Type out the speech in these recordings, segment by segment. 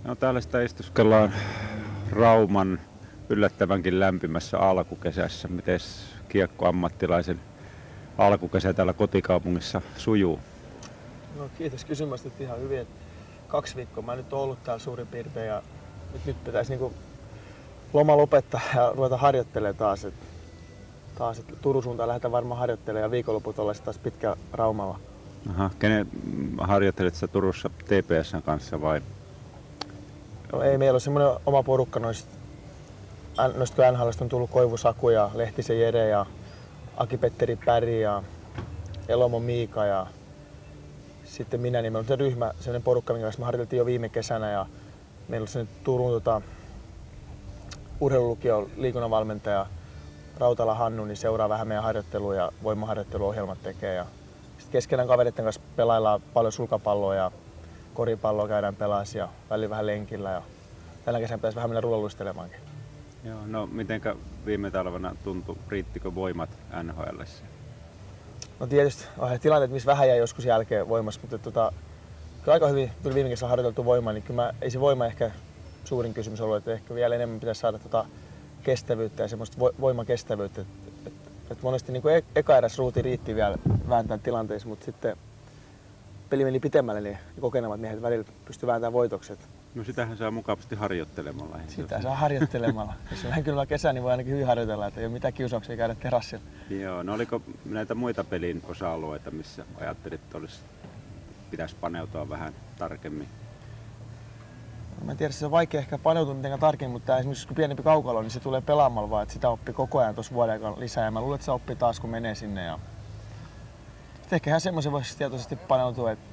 No, täällä sitä istuskellaan Rauman yllättävänkin lämpimässä alkukesässä. Mites kiekkoammattilaisen alkukesä täällä kotikaupungissa sujuu? No, kiitos kysymästä, että ihan hyvin. 2 viikkoa mä nyt oon ollut täällä suurin piirtein ja nyt pitäisi niinku loma lopettaa ja ruveta harjoittelemaan taas. Turun suuntaan lähdetään varmaan harjoittelemaan ja viikonloput ollaan taas pitkä Raumalla. Aha, kenen harjoittelet sä Turussa TPS:n kanssa vai? No ei, meillä on semmoinen oma porukka noista kun NHL:stä on tullut Koivu Saku ja Lehtisen Jere ja Aki-Petteri Päri ja Elomo Miika ja sitten minä, niin meillä on se ryhmä, sellainen porukka, minkä kanssa me harjoiteltiin jo viime kesänä ja meillä on sellainen Turun urheilulukion liikunnanvalmentaja Rautala Hannu, niin seuraa vähän meidän harjoittelua ja voimaharjoitteluohjelmat tekee. Ja sitten keskenään kavereiden kanssa pelaillaan paljon sulkapalloa ja koripalloa käydään pelaasi ja välillä vähän lenkillä ja tällä kesänä pitäisi vähän mennä rullaluistelemaankin. Joo, no mitenkä viime talvena tuntui, riittikö voimat NHL:ssä? No tietysti on tilanteet, missä vähän jäi joskus jälkeen voimassa, mutta kyllä aika hyvin tuli viime kesänä harjoiteltu voimaa, niin kyllä ei se voima ehkä suurin kysymys ollut, että ehkä vielä enemmän pitäisi saada kestävyyttä ja semmoista voimakestävyyttä. Et monesti niin kuin eka eräs ruuti riitti vielä vääntää tilanteissa, mutta sitten peli meni pitemmälle, niin kokenemat miehet välillä pystyivät vääntämään voitokset. No sitähän saa mukavasti harjoittelemalla. Sitä saa harjoittelemalla. Jos on vähän kylmä kesä, niin voi ainakin hyvin harjoitella, että ei ole mitään kiusauksia käydä terassilla. Joo, no oliko näitä muita pelin osa-alueita, missä ajattelit, että pitäisi paneutua vähän tarkemmin? Mä en tiedä, se on vaikea ehkä paneutua mitenkään tarkemmin, mutta esimerkiksi kun pienempi kaukalo, niin se tulee pelaamalla vaan, että sitä oppii koko ajan tuossa vuoden aikana lisää. Ja mä luulen, että se oppii taas, kun menee sinne. Ja ehkä ihan semmoisen voisi tietoisesti paneutua, että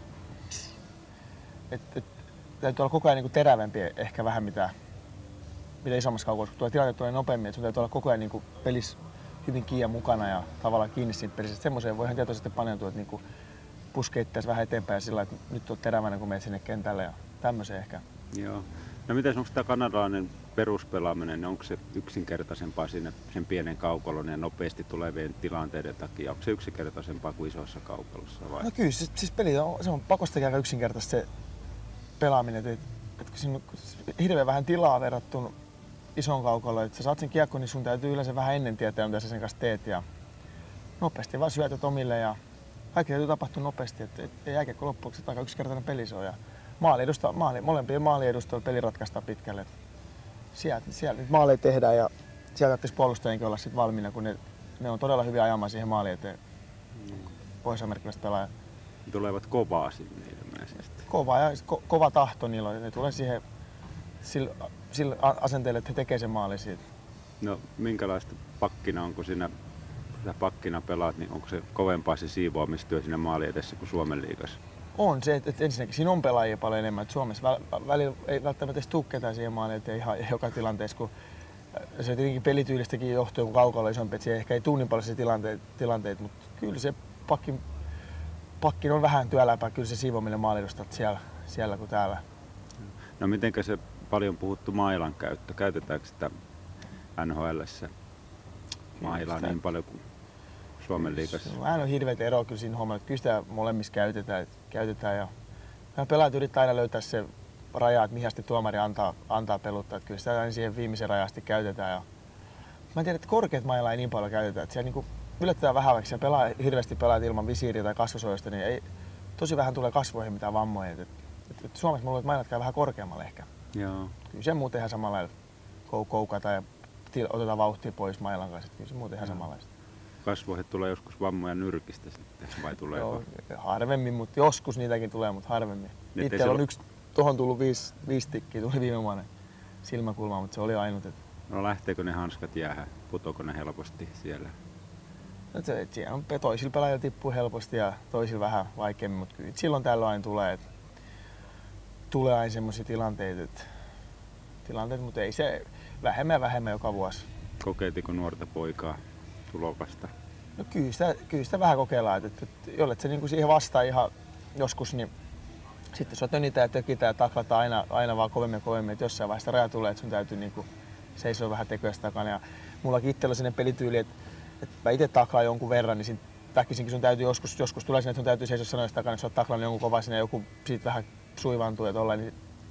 täytyy olla koko ajan niin kuin terävämpi ehkä vähän mitä isommassa kaukalossa, kun tilanteet tulee nopeammin, että sun täytyy olla koko ajan niin kuin pelissä hyvin kiinni mukana ja tavallaan kiinni siitä pelissä. Semmoiseen voi ihan tietoisesti paneutua, että niin kuin puskee itseäsi vähän eteenpäin sillä että nyt on terävänä, kun menet sinne kentälle ja tämmöiseen ehkä. Joo. No miten onko tämä kanadalainen peruspelaaminen, niin onko se yksinkertaisempaa siinä sen pienen kaukalon ja nopeasti tulevien tilanteiden takia? Onko se yksinkertaisempaa kuin isossa kaukalossa vai? No kyllä, siis peli on pakostakin aika yksinkertaista se pelaaminen, että kun siinä on hirveän vähän tilaa verrattuna isoon kaukaloon, että sä saat sen kiekko, niin sun täytyy yleensä vähän ennen tietää, mitä sä sen kanssa teet ja nopeasti vaan syötät omille ja kaikki täytyy tapahtua nopeasti, että jääkiekko loppuksi aika yksinkertainen peli se on. Ja molempien maalien edustalla peli ratkaistaan pitkälle. Sieltä nyt maaleja tehdään ja sieltä täytyisi puolustajienkin olla sit valmiina, kun ne on todella hyviä ajamaan siihen maaliin eteen. Pohjois-amerikkalaiset pelaajat. Ne tulevat kovaa sinne ilmeisesti. Kova tahto niillä on. Ne tulee siihen sillä asenteella, että he tekee sen maalin siitä. No minkälaista pakkina on, kun sinä pakkina pelaat, niin onko se kovempaa se siivoamistyö siinä maali edessä kuin Suomen liigassa? On se, että ensinnäkin siinä on pelaajia paljon enemmän. Että Suomessa välillä ei välttämättä edes tule ketään siihen maaliin eteen ihan joka tilanteessa, kun se tietenkin pelityylistäkin johtuu, kun kaukalo on isompi, että siihen ehkä ei tule niin paljon se tilanteet, mutta kyllä se pakkin on vähän työlämpää, kyllä se siivoaminen maalidustat siellä kuin täällä. No mitenkä se paljon puhuttu mailan käyttö, käytetäänkö sitä NHL:ssä mailaa niin paljon kuin Suomen liigassa? Se on hirveät eroa kyllä siinä hommalla, kyllä sitä molemmissa käytetään ja pelaajat yrittää aina löytää se raja, että mihin asti tuomari antaa peluttaa, että kyllä sitä aina siihen viimeisen rajaan asti käytetään. Ja mä en tiedä, että korkeat mailla ei niin paljon käytetä, että siellä niinku yllätetään vähän, vaikka siellä hirveästi pelaajat ilman visiiriä tai kasvosuojasta, niin ei tosi vähän tulee kasvoihin mitään vammoja. Et Suomessa mä luulen, että mailat käy vähän korkeammalle ehkä. Joo. Kyllä se muuten ihan samalla lailla koukata ja otetaan vauhtia pois mailan kanssa, kyllä se muuten ihan samanlaista. Kasvoihin tulee joskus vammoja nyrkistä sitten, vai tuleeko? Joo, harvemmin, mutta joskus niitäkin tulee, mutta harvemmin. Itsellä on yksi, tuohon tullut 5 tikkiä, tuli viime vuonna silmäkulma, mutta se oli ainut. No lähteekö ne hanskat jäähän? Putoako ne helposti siellä? No, siellä on toisilla pelaajilla tippuu helposti ja toisilla vähän vaikeammin, mutta kyllä silloin tällöin aina tulee aina semmoisia tilanteita, mutta ei se vähemmän joka vuosi. Kokeiltiko nuorta poikaa tulokasta? No kyllä sitä vähän kokeillaan, että jollet se niinku siihen vastaa ihan joskus, niin sitten sua tönitään ja tökitään ja taklataan aina vaan kovemmin, että jossain vaiheessa raja tulee, että sun täytyy niinku seisoa vähän tekoista takana. Ja mullakin itsellä on sellainen pelityyli, että mä itse taklaan jonkun verran, niin väkisinkin sun täytyy joskus tulee sinne, että sun täytyy seisoa sanoista takana, jos sä oot taklannut jonkun kovaa sinne, joku siitä vähän suivaantuu ja tollain, niin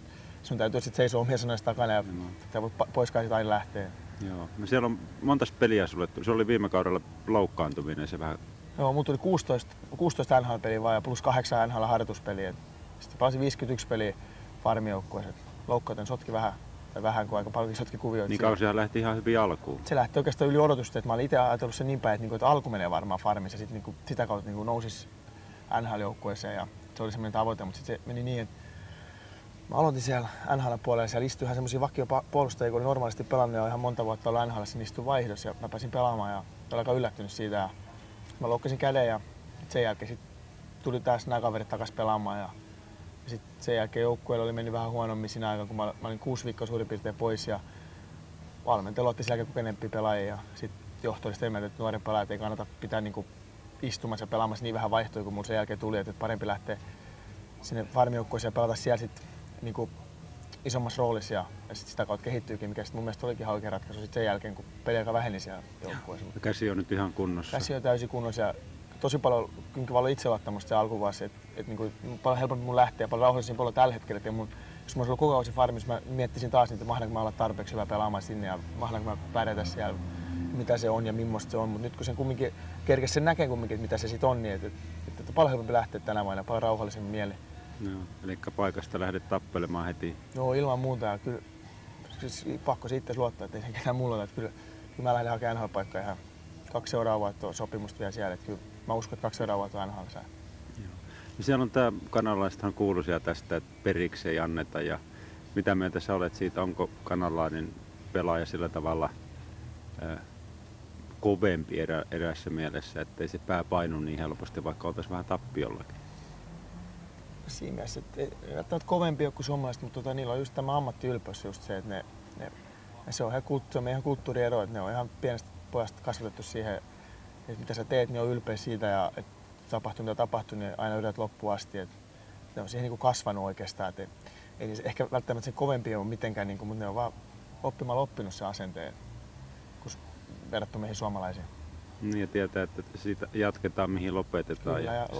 sun täytyy sitten seisoa omia sanoista takana ja poiskaan siitä aina lähtee. Joo. No siellä on monta peliä sulle. Se oli viime kaudella loukkaantuminen se vähän. Joo, mun tuli 16 NHL-peliä vaan ja plus 8 NHL-harjoituspeliä. Sitten pelasin 51 peliä farmijoukkueessa. Loukkauten sotki vähän kuin aika paljon sotki kuvioita. Niin kausihan lähti ihan hyvin alkuun. Se lähti oikeastaan yli odotusta, että mä olin itse ajatellut sen niin päin, että alku menee varmaan farmissa ja sitten sitä kautta nousis NHL-joukkueeseen ja se oli semmoinen tavoite, mutta sitten se meni niin, että mä aloitin siellä NHL-puolella ja siellä istui ihan semmosia vakiopuolustajia, kun oli normaalisti pelannut ja ihan monta vuotta ollut NHL:ssä, niin istui vaihdossa ja mä pääsin pelaamaan ja olin aika yllättynyt siitä. Ja mä loukkasin käden ja sen jälkeen sit tuli taas nämä kaverit takaisin pelaamaan ja sitten sen jälkeen joukkueella oli mennyt vähän huonommin siinä aikana, kun mä olin 6 viikkoa suurin piirtein pois ja valmentaja otti sen jälkeen kokeneempia pelaajia ja sitten johto oli sitä mieltä, että nuoren pelaajat ei kannata pitää niinku istumassa ja pelaamassa niin vähän vaihtoja, kun mulla sen jälkeen tuli, että parempi lähteä sinne farmijoukkueeseen ja pelata siellä sitten niinku isommassa roolissa ja sit sitä kautta kehittyykin, mikä sit mun mielestä olikin ihan oikea ratkaisu sit sen jälkeen, kun peliaika väheni siellä joukkueessa. Käsi on nyt ihan kunnossa. Käsi on täysin kunnossa ja tosi paljon itseluottamusta se alkuvuosi, että niinku, paljon helpompi mun lähteä, paljon rauhallisin paljon tällä hetkellä. Et jos mä olisin ollut koko kausi farmissa, mä miettisin taas, että mahdanko mä olla tarpeeksi hyvä pelaamaan sinne ja mahdanko mä pärjätä siellä, mitä se on ja millaista se on. Mutta nyt kun sen kumminkin kerkesi sen näkee kumminkin, että mitä se sit on, niin että paljon helpompi lähteä tänä vuonna ja paljon rauhallisemmin mieli. Joo, eli paikasta lähdet tappelemaan heti. Joo, ilman muuta. Ja kyllä siis pakko siitä luottaa, että ei sen ketään mulla ole. Kyllä mä lähden hakemaan NHL-paikkaa ihan 2 seuraavaa vuotta sopimusta vielä siellä. Että kyllä mä uskon, että 2 seuraavaa vuotta on NHL. Ja siellä on tämä kanalaisethan kuuluisia tästä, että periksi ei anneta. Ja mitä mieltä sä olet siitä, onko kanalainen pelaaja sillä tavalla kovempi eräässä mielessä, ettei se pää painu niin helposti, vaikka oltaisiin vähän tappiollakin? Siinä mielessä, että ei välttämättä kovempia kuin suomalaiset, mutta niillä on just tämä ammattiylpeys just se, että se on meidän kulttuuriero, että ne on ihan pienestä pojasta kasvatettu siihen, että mitä sä teet, niin on ylpeä siitä ja että tapahtuu mitä tapahtuu, niin aina yrität loppuun asti. Että ne on siihen niin kuin kasvanut oikeastaan, että ei ehkä välttämättä se kovempi ole mitenkään, niin kuin, mutta ne on vaan oppinut se asenteen verrattuna meihin suomalaisiin. Niin ja tietää, että siitä jatketaan mihin lopetetaan. Kyllä, ja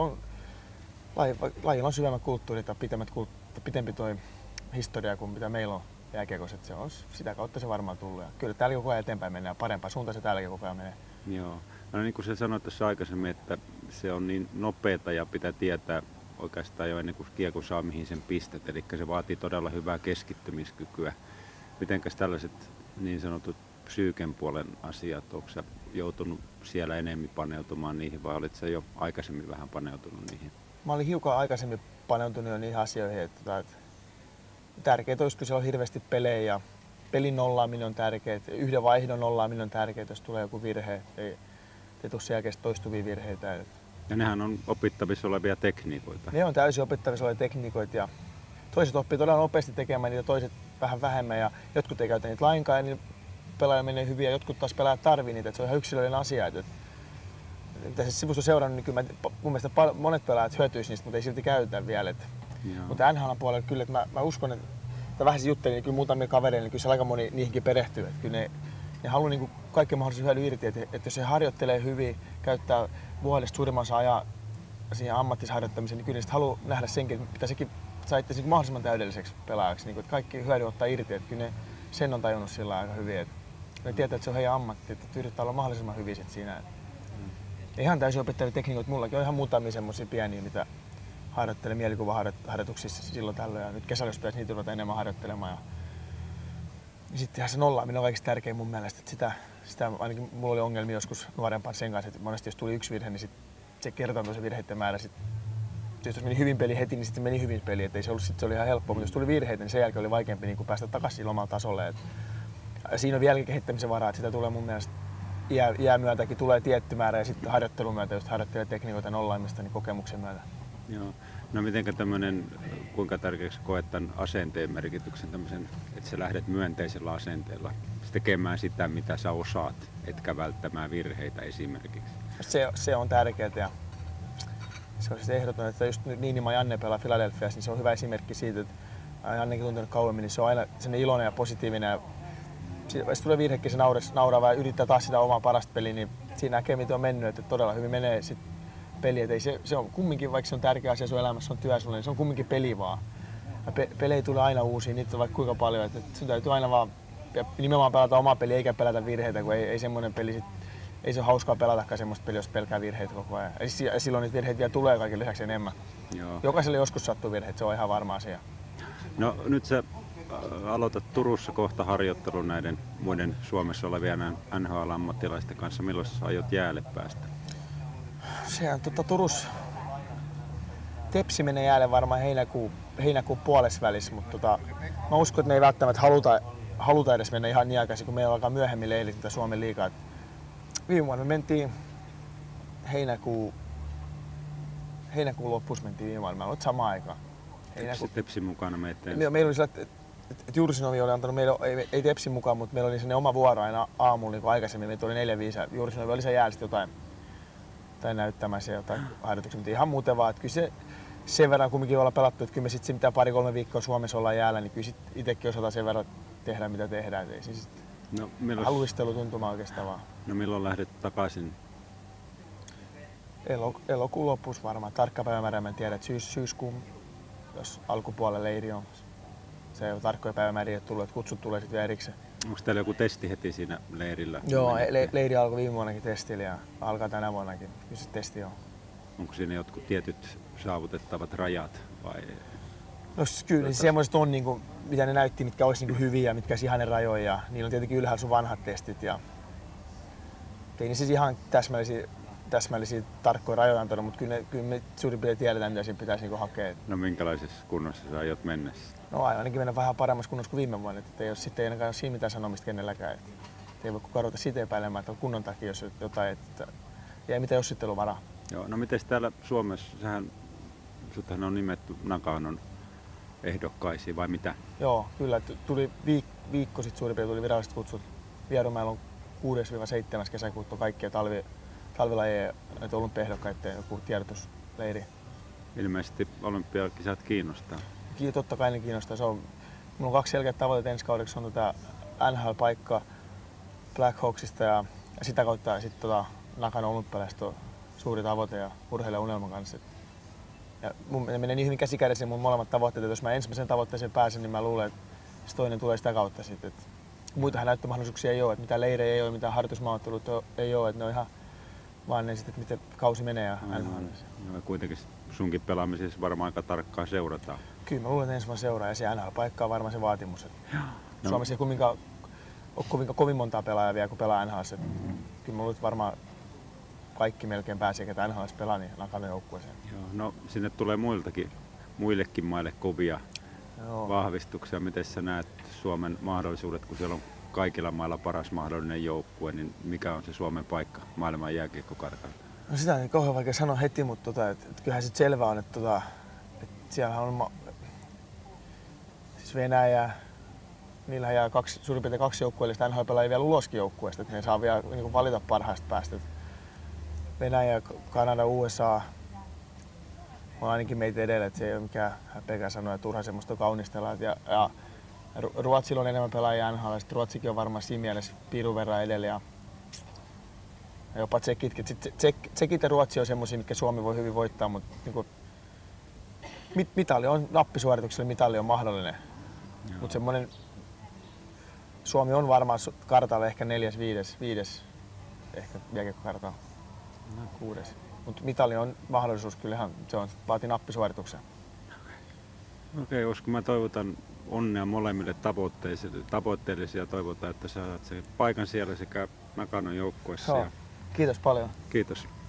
lajilla on syvemmät kulttuurit ja pitempi toi historia kuin mitä meillä on jääkiekossa. Se on sitä kautta se varmaan tullut. Ja kyllä täällä koko ajan eteenpäin mennään, parempaan suuntaan se täälläkin koko ajan menee. Joo. No niin kuin sä sanoit tuossa aikaisemmin, että se on niin nopeata ja pitää tietää oikeastaan jo ennen kuin kiekko saa mihin sen pistät. Eli se vaatii todella hyvää keskittymiskykyä. Mitenkäs tällaiset niin sanotut psyyken puolen asiat, onko sä joutunut siellä enemmän paneutumaan niihin vai olit sä jo aikaisemmin vähän paneutunut niihin? Mä olin hiukan aikaisemmin paneutunut jo niihin asioihin, että tärkeää olisi, kun siellä on hirveästi pelejä ja pelin nollaaminen on tärkeää, yhden vaihdon nollaaminen on tärkeää, jos tulee joku virhe, ei tule sen jälkeen toistuvia virheitä. Ja nehän on opittavissa olevia tekniikoita. Ne on täysin opittavissa olevia tekniikoita ja toiset oppii todella nopeasti tekemään niitä, toiset vähän vähemmän ja jotkut ei käytä niitä lainkaan ja niin pelaaja menee hyvin ja jotkut taas pelaajat tarvii niitä, että se on ihan yksilöllinen asia. Mitä se sivusta on seurannut, niin kyllä mun mielestä monet pelaajat hyötyisivät niistä, mutta ei silti käytetä vielä. Mutta NHL-puolella kyllä, että mä uskon, että vähän juttelin, niin kyllä muutamia kavereille, niin kyllä se aika moni niihinkin perehtyy. Että kyllä ne haluaa niin kaiken mahdollisen hyödyn irti, että jos se harjoittelee hyvin, käyttää vuodesta suurimman osan ajan siihen ammattisharjoittamiseen, niin kyllä ne haluaa nähdä senkin, että pitää sekin saada niin mahdollisimman täydelliseksi pelaajaksi. Niin että kaikki hyödyn ottaa irti, että kyllä ne sen on tajunnut sillä aika hyvin. Että ne tietää, että se on heidän ammatti, että yrittää olla mahdollisimman hyvin siinä. Ihan täysin opettavia tekniikoita. Mullakin on ihan muutamia semmoisia pieniä, mitä harjoittelen mielikuvaharjoituksissa silloin tällöin. Ja nyt kesällä, jos pitäisi niitä ruveta enemmän harjoittelemaan. Ja sitten se nollaaminen on kaikista tärkein mun mielestä. Että sitä ainakin mulla oli ongelmia joskus nuorempaan sen kanssa, että monesti jos tuli yksi virhe, niin se kertaantui se virheiden määrä. Jos meni hyvin peli heti, niin sitten meni hyvin peli. Et ei se ollut, se oli ihan helppoa, mutta jos tuli virheitä, niin sen jälkeen oli vaikeampi niin päästä takaisin omalla tasolle. Siinä on vieläkin kehittämisen varaa, että sitä tulee mun mielestä iän myötäkin tulee tietty määrä ja sitten harjoittelun myötä, jos harjoittelee tekniikoita nollaamista, niin kokemuksen myötä. Joo. No mitenkä tämmöinen, kuinka tärkeäksi koet tämän asenteen merkityksen, tämmöisen, että sä lähdet myönteisellä asenteella tekemään sitä, mitä sä osaat, etkä välttämään virheitä esimerkiksi? Se on tärkeää ja se on siis ehdoton, että just nyt Niinima Janne pelaa Philadelphiassa, niin se on hyvä esimerkki siitä, että Jannekin tuntenut kauemmin, niin se on aina sellainen iloinen ja positiivinen. Jos tulee virhekin, se nauraa ja yrittää taas sitä omaa parasta peliä, niin siinä näkee, miten on mennyt, että todella hyvin menee sit peli. Se on kumminkin, vaikka se on tärkeä asia sun elämässä, on työ sulle, niin se on kumminkin peli vaan. Pelejä tulee aina uusia, niitä on vaikka kuinka paljon. Et sun täytyy aina vaan nimenomaan pelata oma peli eikä pelätä virheitä, kun ei semmoinen peli ei se ole hauskaa pelatakaan semmoista peliä, jos pelkää virheitä koko ajan. Ja silloin niitä virheitä vielä tulee kaiken lisäksi enemmän. Joo. Jokaiselle joskus sattuu virheitä, se on ihan varma asia. No nyt sä aloitat Turussa kohta harjoittelun näiden muiden Suomessa olevien NHL-ammattilaisten kanssa. Milloin sä aiot jäälle päästä? Se on Turussa. Tepsi menee jäälle varmaan heinäkuun puolesvälissä, mutta mä uskon, että me ei välttämättä haluta edes mennä ihan niin aikaisin, kun meillä alkaa myöhemmin leirit tätä Suomen liigaa. Viime vuonna me mentiin heinäkuun lopussa mentiin viime vuonna. Mä olen samaan aikaan. Tepsin mukana meitä. Meillä oli sillä, että Jursinovi oli antanut meille, ei Tepsin mukaan, mutta meillä oli sellainen oma vuoro aina aamulla niin kuin aikaisemmin. Meitä oli 4-5 ja Jursinovi oli se jäällä jotain näyttämässä jotain harjoituksia, mutta ihan muuten vaan. Että kyllä sen verran kumminkin olla pelattu, että kyllä me sitten mitä 2-3 viikkoa Suomessa ollaan jäällä, niin kyllä sit itsekin osataan sen verran tehdä mitä tehdään. Ei siis luistelu tuntuma oikeastaan vaan. No milloin lähdet takaisin? Elokuun lopussa varmaan. Tarkka päivämäärä en tiedä, että syyskuun, jos alkupuolella leiri on. Se on tarkkoja päivämääriä tullut, että kutsut tulee sitten vielä erikseen. Onko teillä joku testi heti siinä leirillä? Joo, leiri alkoi viime vuonnakin testillä ja alkaa tänä vuonnakin. Kyllä se testi on. Onko siinä jotkut tietyt saavutettavat rajat vai? No kyllä, niin semmoiset on, niin kuin, mitä ne näytti, mitkä olisi niin hyviä ja mitkä olisi ihan ne rajoja. Ja niillä on tietenkin ylhäällä sun vanhat testit. Ja ei ne siis ihan täsmällisiä tarkkoja rajoja antanut, mutta kyllä me suurin piirtein tiedetään, mitä siinä pitäisi niin hakea. No minkälaisessa kunnossa sä aiot mennä? No ainakin mennä vähän paremmassa kunnossa kuin viime vuonna. Että ei sitten ainakaan ole siinä mitään sanomista kenelläkään. Että ei voi kukaan ruveta siitä epäilemään, että on kunnon takia jos jotain. Ja ei mitään jossitteluvaraa. Joo, no miten täällä Suomessa, suthan on nimetty Nakanon ehdokkaisiin vai mitä? Joo, kyllä. Tuli viikko sitten suurin piirtein tuli viralliset kutsut. Vierumäellä on 6-7. kesäkuuta kaikkia talvilajeja näitä olympiaehdokkaiden joku tiedotusleiri. Ilmeisesti olympiakisat kiinnostaa. Totta kai ne kiinnostaa. Mulla on 2 selkeät tavoitteet ensi kaudeksi. On NHL-paikka Black Hawksista ja sitä kautta sitten Nakanon olympialaiset on suuri tavoite ja urheilijan unelman kanssa. Ja ne menee niin hyvin käsikädessä mun molemmat tavoitteet, että jos mä ensimmäisen tavoitteeseen pääsen, niin mä luulen, että se toinen tulee sitä kautta sitten. Muitahan näyttömahdollisuuksia ei ole, että mitään leirejä ei ole, mitään harjoitusmaaotteluita ei ole, että ne on ihan vaan ne sitten, että miten kausi menee ja NHL. No, kuitenkin sunkin pelaamisessa varmaan aika tarkkaan seurataan. Kyllä mä luulen, että ensi vuonna seuraa ja se NHL-paikka on varmaan se vaatimus. No. Suomessa ei kumminkaan ole kovin montaa pelaajaa vielä, kun pelaa NHL. Kyllä mä luulen, että varmaan kaikki melkein pääsee, ketä NHL pelaa, niin Nakanon joukkueeseen. Joo, no sinne tulee muillekin maille kovia vahvistuksia. Miten sä näet Suomen mahdollisuudet, kun siellä on kaikilla mailla paras mahdollinen joukkue, niin mikä on se Suomen paikka maailman jääkiekkokartalla? No sitä on kauhean vaikea sanoa heti, mutta kyllähän se selvä on, että siellä on siis Venäjä, niillä jää suurin piirtein 2 joukkueellista NHL-pelaajia vielä uloskin joukkueesta, että ne saa vielä niin valita parhaista päästä. Venäjä, Kanada, USA on ainakin meitä edellä, että se ei ole mikään häpeäkää sanoa ja turha semmoista kaunistella. Ja Ruotsilla on enemmän pelaajia NHL, sitten Ruotsikin on varmaan siinä mielessä piirun verran edellä. Ja jopa Tsekit ja Ruotsi on semmoisia, mitkä Suomi voi hyvin voittaa, mutta niin mitali on nappisuorituksella, mitali on mahdollinen. Mutta semmoinen Suomi on varmaan kartalla ehkä 4.-5. ehkä jääkiekkokartalla. 6. Mutta mitali on mahdollisuus, kyllähän se on, vaatii nappisuorituksen. Okei, Osku, mä toivotan onnea molemmille tavoitteille ja toivotaan, että saat sen paikan siellä sekä Nakanon joukkueessa. Kiitos paljon. Kiitos.